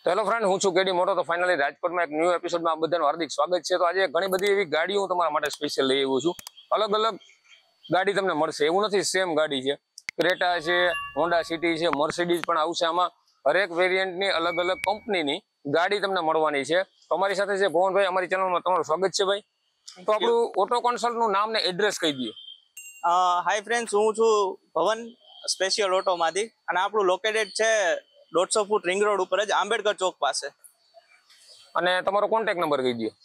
તો hello friend, હું છું કેડી મોટો. તો ફાઇનલી રાજકોટમાં એક ન્યૂ એપિસોડમાં આ બધાનું હાર્દિક સ્વાગત છે. તો આજે ઘણી બધી એવી ગાડીઓ હું તમારા માટે સ્પેશિયલ લઈ આવ્યો છું. અલગ અલગ ગાડી તમને મળશે, એવું નથી સેમ ગાડી છે. ક્રેટા છે, હોન્ડા સિટી છે, મર્સિડીઝ પણ આવશે. આમાં હરેક વેરિયન્ટની અલગ અલગ કંપનીની ગાડી તમને મળવાની છે. અમારી સાથે છે ભવનભાઈ. અમારી ચેનલમાં તમારું સ્વાગત છે ભાઈ. તો આપણું ઓટો કન્સલ્ટનું નામ ને એડ્રેસ કહી દઈએ. હાય ફ્રેન્ડ્સ, હું છું ભવન સ્પેશિયલ ઓટોમાંથી, અને આપણું લોકેટેડ છે 150 ફૂટ રિંગ રોડ ઉપર જ, આંબેડકર ચોક પાસે. અને તમારો કોન્ટેક્ટ નંબર કહી દો.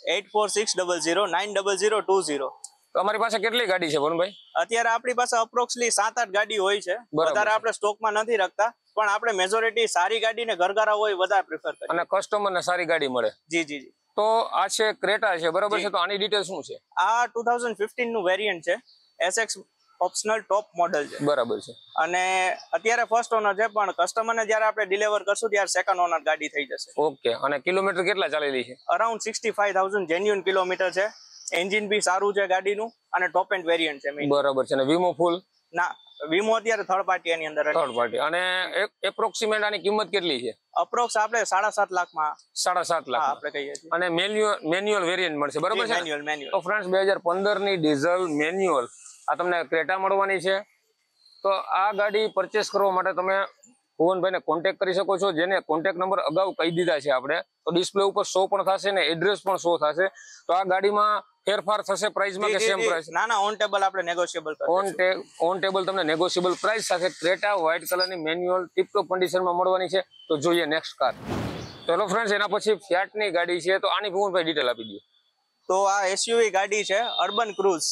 8460090020. તો અમારી પાસે કેટલી ગાડી છે ભવનભાઈ? અત્યારે આપણી પાસે અપ્રોક્સલી 7-8 ગાડી હોય છે. વધારે આપણે સ્ટોકમાં નથી રાખતા, પણ આપણે મેજોરિટી સારી ગાડી ને ઘરઘરા હોય વધારે પ્રિફર કરીએ, અને કસ્ટમરને સારી ગાડી મળે. જી જી જી. તો આ છે ક્રેટા છે, બરાબર છે. તો આની ડિટેલ શું છે? આ 2015 નું વેરિયન્ટ છે, SX ઓપ્શનલ ટોપ મોડલ છે, બરાબર છે. અને અત્યારે ફર્સ્ટ ઓનર છે, પણ કસ્ટમરને જ્યારે આપણે ડિલિવર કરશું ત્યારે સેકન્ડ ઓનર ગાડી થઈ જશે. ઓકે. અને કિલોમીટર કેટલા ચાલેલી છે? અરાઉન્ડ 65,000 જેન્યુઅન કિલોમીટર છે. એન્જિન બી સારું છે ગાડીનું, અને ટોપ એન્ડ વેરિયન્ટ છે. બરાબર છે. અને વીમો ફૂલ? ના, વીમો અત્યારે થર્ડ પાર્ટી એની અંદર. Third party. અને એપ્રોક્સિમેટ આની કિંમત કેટલી છે? અપ્રોક્સ આપણે 7.5 લાખમાં. 7.5 લાખ આપણે કહીએ છીએ. અને મેન્યુઅલ વેરિયન્ટ મળશે, બરાબર છે? મેન્યુઅલ. તો ફ્રેન્ડ્સ, 2015 ની ડીઝલ મેન્યુઅલ આ તમને ક્રેટા મળવાની છે. તો આ ગાડી પરચેસ કરવા માટે તમે ભુવનભાઈને કોન્ટેક્ટ કરી શકો છો, જેને કોન્ટેક્ટ નંબર અગાઉ કહી દીધા છે આપણે. તો ડિસ્પ્લે ઉપર શો પણ થશે ને એડ્રેસ પણ શો થશે. તો આ ગાડીમાં ફેરફાર થશે પ્રાઇસમાં કે સેમ પ્રાઇસ? ના, ઓન ટેબલ આપણે નેગોશિયેબલ ઓન ટેબલ તમને નેગોશિયેબલ પ્રાઇસ સાથે ક્રેટા વ્હાઇટ કલરની મેન્યુઅલ ટીપટોપ કન્ડિશનમાં મળવાની છે. તો જોઈએ નેક્સ્ટ કાર. ચલો ફ્રેન્ડ્સ, એના પછી ફિયાટની ગાડી છે. તો આની ભુવનભાઈ ડિટેલ આપી દો. તો આ એસયુવી ગાડી છે, અર્બન ક્રુઝ.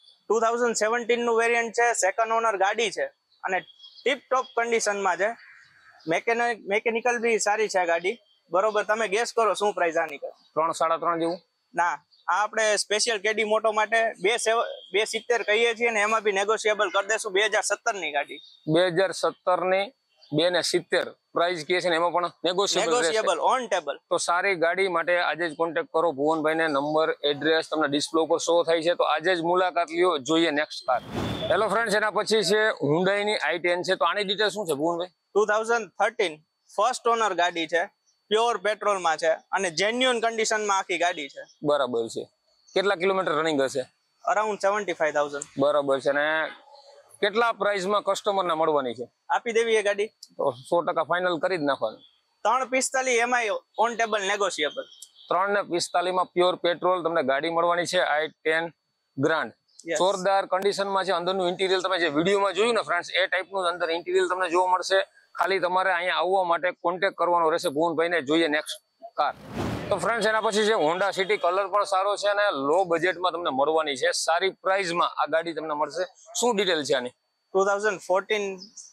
2017 નું વેરિયન્ટ છે, સેકન્ડ ઓનર ગાડી છે, અને ટીપ ટોપ કન્ડિશનમાં છે. મેકેનિકલ બી સારી છે ગાડી, બરોબર. તમે ગેસ કરો શું પ્રાઇસ આની? 3-3.5 જેવું? ના, આ આપણે સ્પેશિયલ કેડી મોટો માટે 270 કહીએ છીએ, ને એમાં બી નેગોશિયેબલ કરી દેશું. 2017 ની ગાડી, 2017 ની 270 પ્રાઇસ કહે છે, ને એમાં પણ નેગોશિયેબલ ઓન ટેબલ. તો સારી ગાડી માટે આજે જ કોન્ટેક્ટ કરો ભુવનભાઈને. નંબર એડ્રેસ તમને ડિસ્પ્લે ઉપર શો થાય છે. તો આજે જ મુલાકાત લ્યો. જોઈએ નેક્સ્ટ કાર. હેલો ફ્રેન્ડ્સ, એના પછી છે હુન્ડાઈની i10 છે. તો આની ડિટેલ શું છે ભુવનભાઈ? 2013 ફર્સ્ટ ઓનર ગાડી છે, પ્યોર પેટ્રોલમાં છે, અને જેન્યુઅન કન્ડિશનમાં આખી ગાડી છે. બરાબર છે. કેટલા કિલોમીટર રનિંગ હશે? અરાઉન્ડ 75,000. બરાબર છે. અને કેટલા પ્રાઇસમાં કસ્ટમરને મળવાની છે? આપી દેવી એ ગાડી તો 100% ફાઇનલ કરી જ નાખવાનું. 345 એમાંય ઓન ટેબલ નેગોશિયેબલ. 345 માં પ્યોર પેટ્રોલ તમને ગાડી મળવાની છે, i10 ગ્રાન્ડ. જોરદાર કન્ડિશનમાં છે. અંદરનું ઇન્ટિરિયર તમે જે વિડીયોમાં જોયું ને ફ્રેન્ડ્સ, એ ટાઈપનું અંદર ઇન્ટિરિયર તમને જોવા મળશે. ખાલી તમારે અહીંયા આવવા માટે કોન્ટેક્ટ કરવાનો રહેશે ભુવનભાઈને. જોઈએ નેક્સ્ટ કાર. તો ફ્રેન્ડ્સ, એના પછી છે હોન્ડા સિટી. કલર પણ સારો છે, અને લો બજેટમાં તમને મળવાની છે. સારી પ્રાઇસમાં આ ગાડી તમને મળશે. શું ડિટેલ છે આની? 2014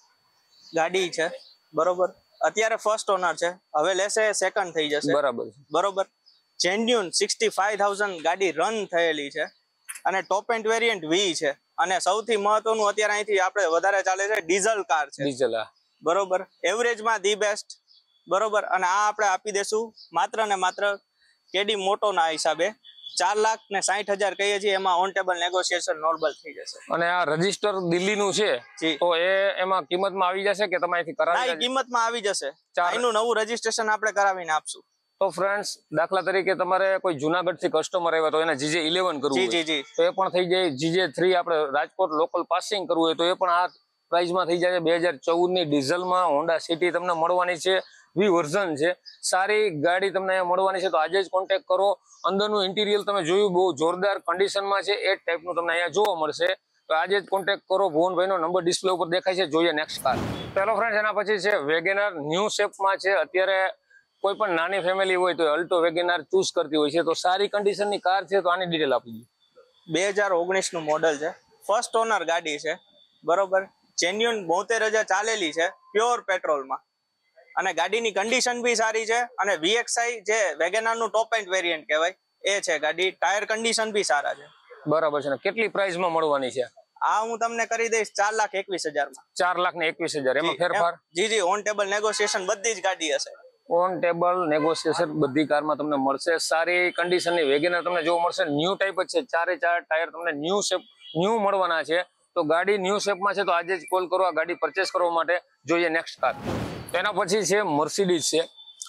ગાડી છે, બરોબર. અત્યારે ફર્સ્ટ ઓનર છે, હવે લેશે સેકન્ડ થઈ જશે. બરાબર છે. બરોબર. જેન્યુઅન 65,000 ગાડી રન થયેલી છે, અને ટોપ એન્ડ વેરિયન્ટ વી છે. અને સૌથી મહત્વનું અત્યારે અહીંથી આપણે વધારે ચાલે છે ડીઝલ કાર છે. ડીઝલ, બરોબર. એવરેજમાં ધી બેસ્ટ, બરોબર. અને આ આપણે આપી દેશું માત્ર ને માત્ર કેડી મોટો ના હિસાબે 4,60,000 કહીએ છીએ. એમાં ઓન ટેબલ નેગોશિયેશન નોર્મલ થઈ જશે. અને આ રજીસ્ટર દિલ્હીનું છે, તો એમાં કિંમતમાં આવી જશે કે તમે અહીંથી કરાવી? ના, કિંમતમાં આવી જશે. એનું નવું રજીસ્ટ્રેશન આપણે કરાવીને આપશું. તો ફ્રેન્ડ્સ, દાખલા તરીકે તમારે કોઈ જુનાગઢ થી કસ્ટમર આવ્યા તો એને GJ11 કરવું હોય તો એ પણ થઈ જાય. GJ3 આપણે રાજકોટ લોકલ પાસિંગ કરવું હોય તો એ પણ આ પ્રાઇસમાં થઈ જાય. 2014 ની ડીઝલમાં હોન્ડા સિટી તમને મળવાની છે. વી વર્ઝન છે. સારી ગાડી તમને અહીંયા મળવાની છે. તો આજે જ કોન્ટેક્ટ કરો. અંદરનું ઇન્ટિરિયર તમે જોયું, બહુ જોરદાર કન્ડિશનમાં છે. એ ટાઈપનું તમને અહીંયા જોવા મળશે. તો આજે જ કોન્ટેક્ટ કરો. ભુવનભાઈનો નંબર ડિસ્પ્લે ઉપર દેખાય છે. જોઈએ નેક્સ્ટ કાર. ચાલો ફ્રેન્ડ્સ, એના પછી છે વેગેનાર. ન્યૂ શેપમાં છે. અત્યારે કોઈ પણ નાની ફેમિલી હોય તો અલ્ટો વેગેનાર ચૂઝ કરતી હોય છે. તો સારી કન્ડિશનની કાર છે. તો આની ડિટેલ આપી દો. 2019 નું મોડલ છે, ફર્સ્ટ ઓનર ગાડી છે, બરોબર. જેન્યુઅન 72,000 ચાલેલી છે, પ્યોર પેટ્રોલમાં. અને ગાડીની કન્ડિશન બી સારી છે. અને VXI જે વેગેનાર નું ટોપ એન્ડ વેરિયન્ટ કહેવાય એ છે ગાડી. ટાયર કન્ડિશન બી સારા છે. બરાબર છે. કેટલી પ્રાઇસમાં મળવાની છે? આ હું તમને કરી દઈશ 4,21,000 માં. 4,21,000. એમાં ફેરફાર? જી, ઓન ટેબલ નેગોશિયેશન બધી જ ગાડી હશે. ઓન ટેબલ નેગોશિયેશન બધી કારમાં તમને મળશે. સારી કન્ડિશનની વેગેનાર તમને જોવા મળશે. ન્યૂ ટાઈપ જ છે. 4 ટાયર તમને ન્યૂ મળવાના છે. તો ગાડી ન્યૂ શેપમાં છે. તો આજે જ કોલ કરો આ ગાડી પરચેસ કરવા માટે. જોઈએ નેક્સ્ટ કાર. તેના પછી છે મર્સિડીઝ છે.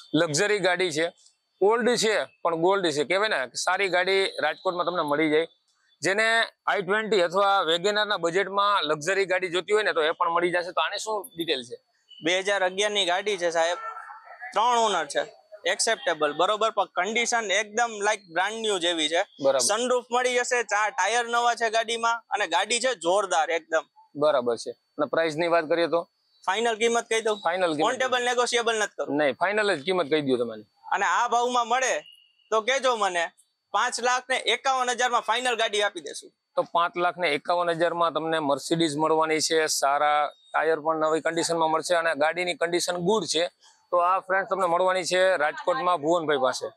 લક્ઝરી ગાડી છે, ઓલ્ડ છે પણ ગોલ્ડ છે, કહેવાય ને સારી ગાડી રાજકોટમાં તમને મળી જાય. જેને i20 અથવા વેગેનાર ના બજેટમાં લક્ઝરી ગાડી જોતી હોય ને તો એ પણ મળી જશે. તો આની શું ડિટેલ છે? 2011 ની ગાડી છે સાહેબ, 3 ઓનર છે, એક્સેપ્ટેબલ બરોબર, પણ કન્ડિશન એકદમ લાઈક બ્રાન્ડ ન્યુ જેવી છે. સનરૂફ મળી જશે, 4 ટાયર નવા છે ગાડીમાં, અને ગાડી છે જોરદાર એકદમ. બરાબર છે. અને પ્રાઇસ ની વાત કરીએ તો ફાઇનલ કિંમત કહી દઉં, ફાઇનલ ઓન ટેબલ નેગોશિયેબલ નથી કરું. નહીં, ફાઇનલ જ કિંમત કહી દો તમારી. અને આ ભાવમાં મળે તો કેજો મને, 5,51,000 માં ફાઇનલ ગાડી આપી દેશું. તો 5,51,000 માં તમને મર્સિડીઝ મળવાની છે. સારા ટાયર પણ નવી કન્ડિશનમાં મળશે અને ગાડીની કન્ડિશન ગુડ છે. તો આ ફ્રેન્ડ તમને મળવાની છે રાજકોટમાં ભુવનભાઈ પાસે.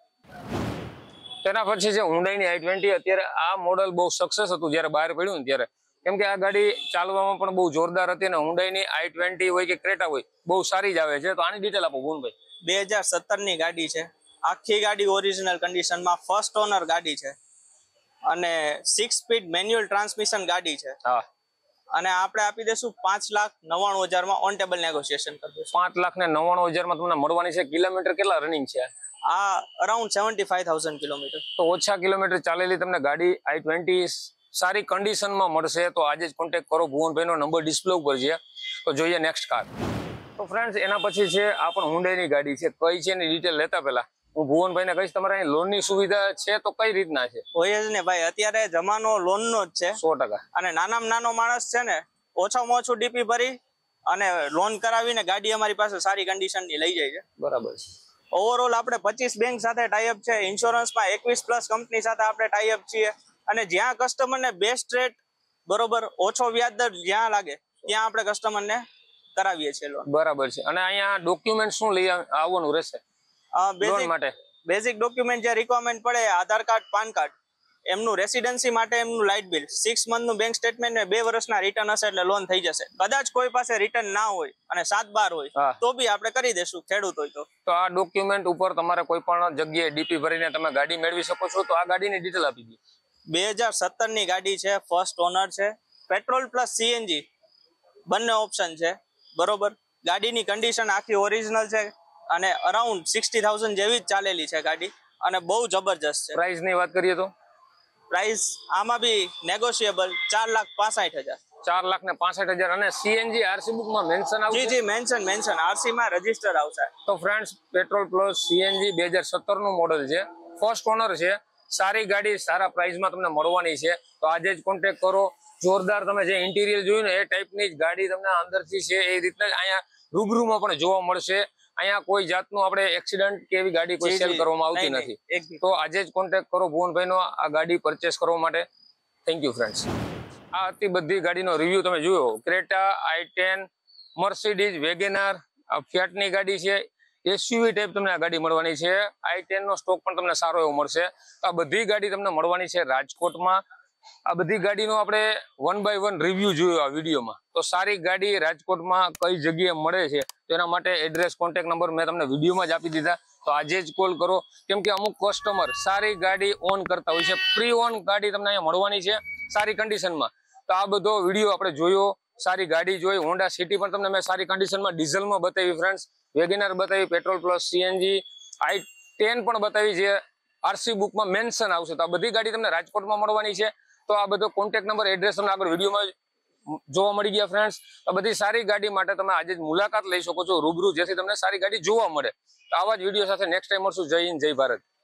તેના પછી છે હુન્ડાઈની i20. અત્યારે આ મોડલ બહુ સક્સેસ હતું જ્યારે બહાર પડ્યું ને ત્યારે, કેમ કે આ ગાડી ચાલવામાં પણ બહુ જોરદાર હતી અને હુન્ડાઈની i20 હોય કે ક્રેટા હોય બહુ સારી જ આવે છે. તો આની ડિટેલ આપો ભુવનભાઈ. 2017 ની ગાડી છે, આખી ગાડી ઓરિજિનલ કન્ડિશનમાં, ફર્સ્ટ ઓનર ગાડી છે અને 6 સ્પીડ મેન્યુઅલ ટ્રાન્સમિશન ગાડી છે. હા, અને આપણે આપી દેશું 5,99,000 માં ઓન ટેબલ નેગોશિયેશન કરી દેશું. 5,99,000 માં તમને મળવાની છે. કિલોમીટર કેટલા રનિંગ છે? આ અરાઉન્ડ 75,000 કિલોમીટર. તો ઓછા કિલોમીટર ચાલેલી તમને ગાડી i20 સારી કન્ડિશનમાં મળશે. તો આજે જ કોન્ટેક્ટ કરો, ભુવનભાઈનો નંબર ડિસ્પ્લે ઉપર છે. તો જોઈએ નેક્સ્ટ કાર. તો ફ્રેન્ડ્સ એના પછી છે આ પણ હુન્ડાઈની ગાડી છે. કઈ છે એની ડિટેલ લેતા પહેલા હું ભુવનભાઈને કહીશ, તમારે અહીં લોનની સુવિધા છે તો કઈ રીતના છે? હોય જ ને ભાઈ, અત્યારે જમાનો લોનનો જ છે 100%. અને નાનામાં નાનો માણસ છે ને ઓછામાં ઓછું ડીપી ભરી અને લોન કરાવીને ગાડી અમારી પાસે સારી કન્ડિશનની લઈ જાય છે. બરાબર છે. ઓવરઓલ આપણે 25 બેંક સાથે ટાઈઅપ છે, ઇન્સ્યોરન્સમાં 21+ કંપની સાથે આપણે ટાઈઅપ છીએ, અને જ્યાં કસ્ટમરને બેસ્ટ રેટ બરોબર ઓછો વ્યાજ દર જ્યાં લાગે ત્યાં આપણે કસ્ટમરને કરાવીએ છીએ લોન. બરાબર છે. અને અહીંયા ડોક્યુમેન્ટ શું લઈ આવવાનું રહેશે લોન માટે? બેઝિક ડોક્યુમેન્ટ જે રિક્વાયરમેન્ટ પડે, આધાર કાર્ડ, પાન કાર્ડ, એમનું રેસિડેન્સી માટે એમનું લાઇટ બિલ, 6 મંથનું બેંક સ્ટેટમેન્ટ ને 2 વર્ષના રિટર્ન હશે એટલે લોન થઈ જશે. કદાચ કોઈ પાસે રિટર્ન ના હોય અને 7/12 હોય તો બી આપણે કરી દેશું, ખેડૂત હોય તો. તો આ ડોક્યુમેન્ટ ઉપર તમારે કોઈ પણ જગ્યાએ ડીપી ભરીને તમે ગાડી મેળવી શકો છો. તો આ ગાડીની ડિટેલ આપી દો. 2017 ની ગાડી છે, ફર્સ્ટ ઓનર છે, પેટ્રોલ પ્લસ સીએનજી બંને ઓપ્શન છે બરોબર. ગાડીની કન્ડિશન આખી ઓરિજિનલ છે અને અરાઉન્ડ 60,000 જેવી જ ચાલેલી છે ગાડી, અને બહુ જબરજસ્ત છે. પ્રાઇસ ની વાત કરીએ તો પ્રાઇસ આમાં બી નેગોશિયેબલ 4,65,000. 4,65,000. અને સીએનજી આરસી બુક માં મેન્શન આવશે? જી મેન્શન આરસી માં રજીસ્ટર આવશે. તો ફ્રેન્ડ્સ પેટ્રોલ પ્લસ સીએનજી 2017 નું મોડલ છે, ફર્સ્ટ ઓનર છે, સારી ગાડી સારા પ્રાઇસમાં તમને મળવાની છે. તો આજે જ કોન્ટેક્ટ કરો. જોરદાર તમે જે ઇન્ટિરિયર જોયું ને એ ટાઈપની જ ગાડી તમને અંદરથી છે એ રીતના જ અહીંયા રૂબરૂમાં પણ જોવા મળશે. અહીંયા કોઈ જાતનું આપણે એક્સિડન્ટ કે એવી ગાડી કોઈ સેલ કરવામાં આવતી નથી. તો આજે જ કોન્ટેક્ટ કરો ભુવનભાઈનો આ ગાડી પરચેસ કરવા માટે. Thank you friends. આ હતી બધી ગાડીનો રિવ્યુ તમે જોયો. ક્રેટા, i10, મર્સિડીઝ, વેગેનાર, આ ફિયાટની ગાડી છે, એસયુવી ટાઈપ તમને આ ગાડી મળવાની છે. i10 નો સ્ટોક પણ તમને સારો એવો મળશે. આ બધી ગાડી તમને મળવાની છે રાજકોટમાં. આ બધી ગાડીનો આપણે 1 by 1 રિવ્યુ જોયો આ વિડીયોમાં. તો સારી ગાડી રાજકોટમાં કઈ જગ્યાએ મળે છે તેના માટે એડ્રેસ, કોન્ટેક્ટ નંબર મેં તમને વિડીયોમાં જ આપી દીધા. તો આજે જ કોલ કરો, કેમ કે અમુક કસ્ટમર સારી ગાડી ઓન કરતા હોય છે. પ્રી ઓન ગાડી તમને અહીંયા મળવાની છે સારી કન્ડિશનમાં. તો આ બધો વિડીયો આપણે જોયો, સારી ગાડી જોઈ. હોન્ડા સિટી પણ તમને મેં સારી કન્ડિશનમાં ડીઝલમાં બતાવી ફ્રેન્ડ્સ, વેગેનાર બતાવી, પેટ્રોલ પ્લસ સીએનજી, i10 પણ બતાવી છે, આરસી બુકમાં મેન્શન આવશે. તો આ બધી ગાડી તમને રાજકોટમાં મળવાની છે. તો આ બધો કોન્ટેક્ટ નંબર, એડ્રેસ તમને આગળ વિડીયોમાં જોવા મળી ગયા ફ્રેન્ડ્સ. આ બધી સારી ગાડી માટે તમે આજે જ મુલાકાત લઈ શકો છો રૂબરૂ, જેથી તમને સારી ગાડી જોવા મળે. તો આવા જ વિડીયો સાથે નેક્સ્ટ ટાઈમ મળશું. જય હિન્દ, જય ભારત.